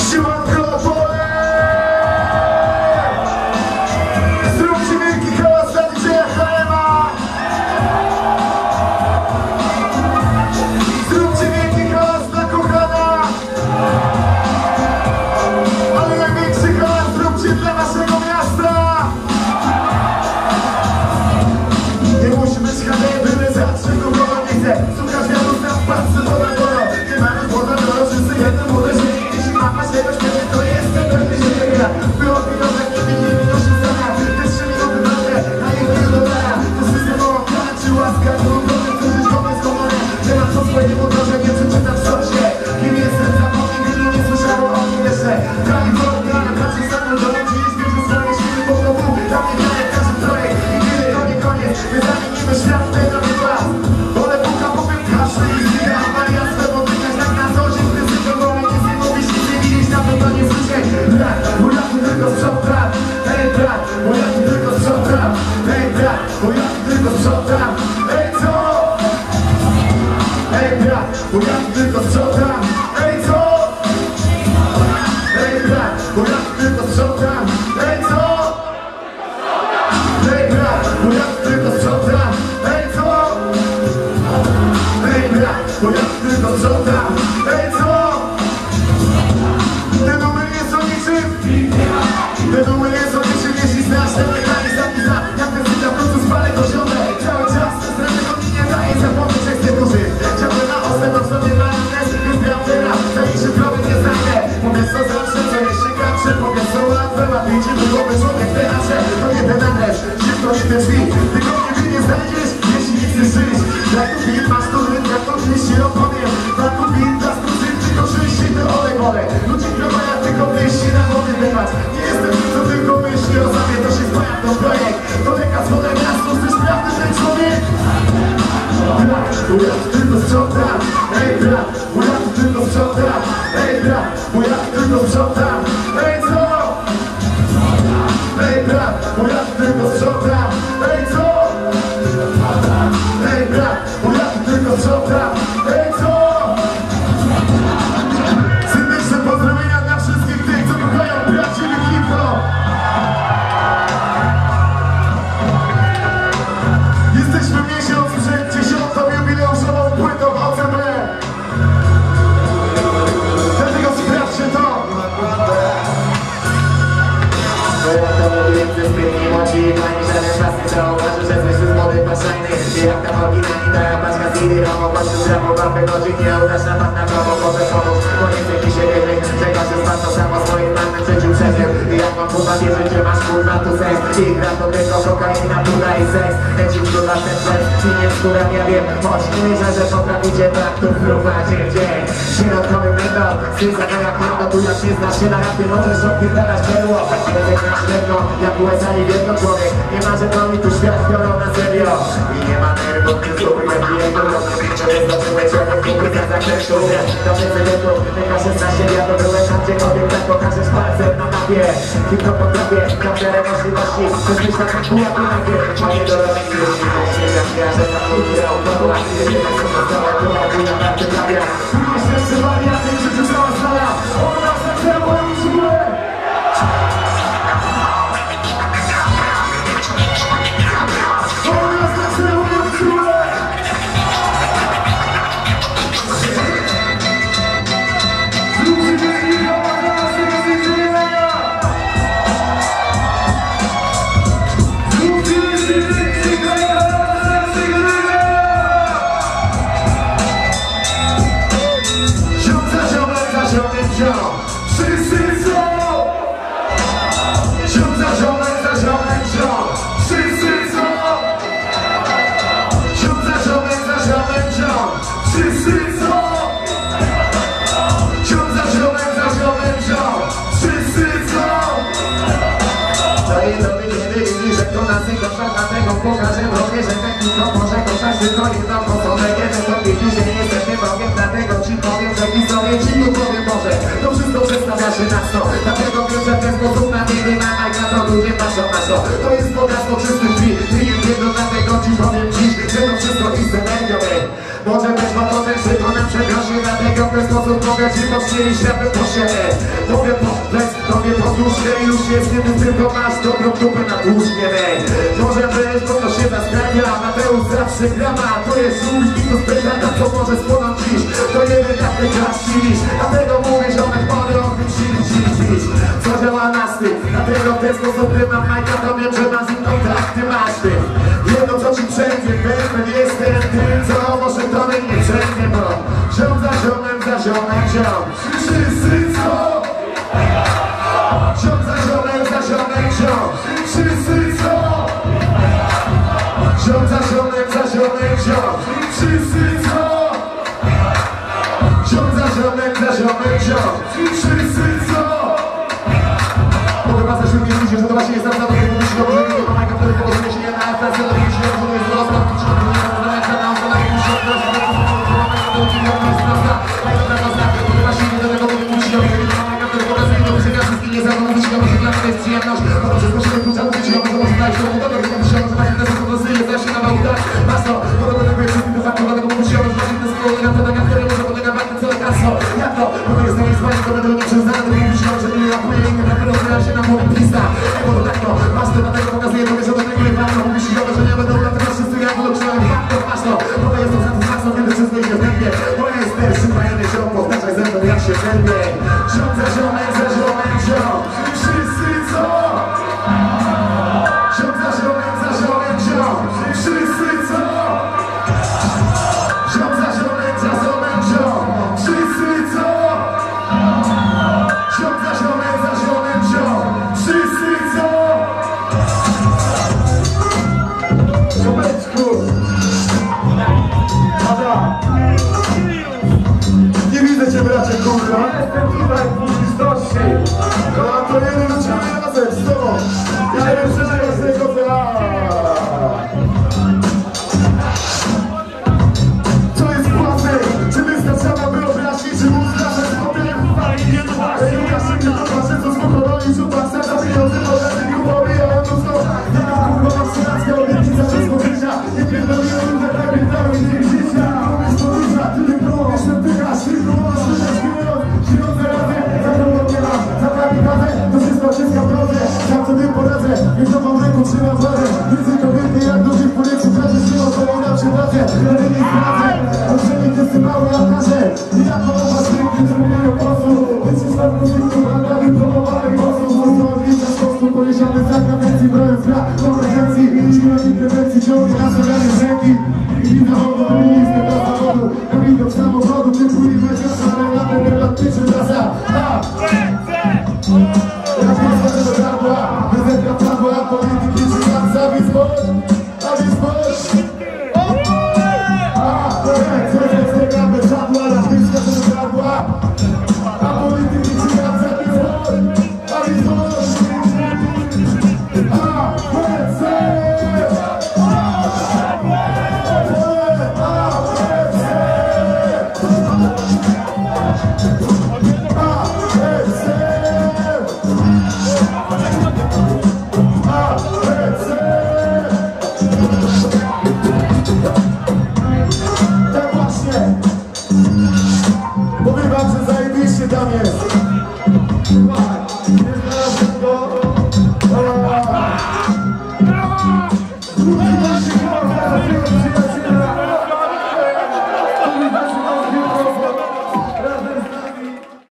To jest bogactwo czystych drzwi. Ty nie wiedzą, dlatego ci powiem dziś, że to wszystko jest energią. Może być watotem, tylko nam przegroszy. Dlatego w ten sposób mogę ci poczcić światłem po siebie. To tobie podróżkę i już jest, kiedy tylko masz dobrą dupę na tłusznie, wej. Może być, bo to się naskania, Mateusz zawsze grama, to jest żółć i to spędzana, co może spłonąć dziś. To jeden jak ty grasz dziś, dlatego mówię, że one chmory o tym dziś. Co działa na styk, dlatego w ten sposób mam Majka, to wiem, że masz inną tak, ty masz ty. Jedno co ci przejdzie, pewien jestem tym, co może to mnie nie przejdzie, bo ziom za ziomem, ziom. Wszyscy co? Ziom za ziomem, ziom. Wszyscy co? Ziom za ziomem, ziom. Wszyscy co? Ziom za ziomem, ziom. Wszyscy co? Mogę was też lubić ludzie, że to właśnie jest naprawdę tego myśli, że nie ma Majka, który położenie się nie na efekcie, ale myśli, że to jest dorosła, że to nie ma na kanał, to na jakimś środku, że to jest prawda. Właśnie nie do tego mówię mówić, że nie ma Majka, który pokazuje, że ja wszystkich nie zamówić, że może dla mnie to jest przyjemność. Po to, że musimy klucza mówić, że może znaleźć to udomek, że myślę, że właśnie też po prostu jest zaś na małutach. Masz to, bo do tego jest wszystkim do faktu, dlatego mówić, że właśnie to skoro na podania, które może podlega warto całe kaso. Jak to? Bo to jest najzwanie, to będę nie przyznane, to mówić, że nie rapuje i nie rapuje się na moim pista. Bo to tak to, masz to, dlatego pokazuje tobie, że do tego nie warto. Mówisz, że nie będą dlatego wszyscy jak wyloczyłem faktor, masz to. Bo to jest to satysfakcją, kiedy wszystko idzie w tempie. To jest też fajny ziom, powtarzaj ze mną jak się tempie. Ziom za ziomem, ziom. Wszyscy co? Ziom za ziomem, ziom. Wszyscy co? Ziom za ziomem, ziom. Wszyscy co? Ziom za ziomem, ziom. Wszyscy co? Ziomeczku! Ada! Nie widzę cię, bracie, kurwa! Jestem tutaj w publiczności! A to jeden do ciebie razem, z tobą! Ja nie wiem, że z tego co jest płatne? Czy wystarczało było wyjaśnić, czy muzyka, że z kopiem? Łukasz się nie popatrzę, co spokojnie, że tak serca pieniądze, może ty kupowi, ale to co? Nie wiem, kurwa, masz rację, obietnica wszystko życia. Nie pierdoliłem, że tak pierdolę, nie życia. Mówisz to duża, ty nie próbujesz, nie tykasz, ty próbujesz, słyszysz pieniądz. Żyjące razy, za to nie ma, za kamikazę, to wszystko w drodze. Sam sobie poradzę, więc to mam ręku trzymam władzę. Ryzyko wielkie jak duży w powietrzu, każdy trzymał swoją przy pracę. Wtedy nie zdradzę, poprzedni testy mały altarze. I jak połowa szybki, gdy mówię o głosu. Wycislam muzykę, bandami promowanych głosów. Został odlicza z kosztu, poniesiony za kadencji, brojąc gra kompetencji. Siła interwencji ciągnie na zamiany z ręki. I widzę wodą, minister do zawodu. Na widok samochodu, typu i mecia, szare latem, relatyczny trasa.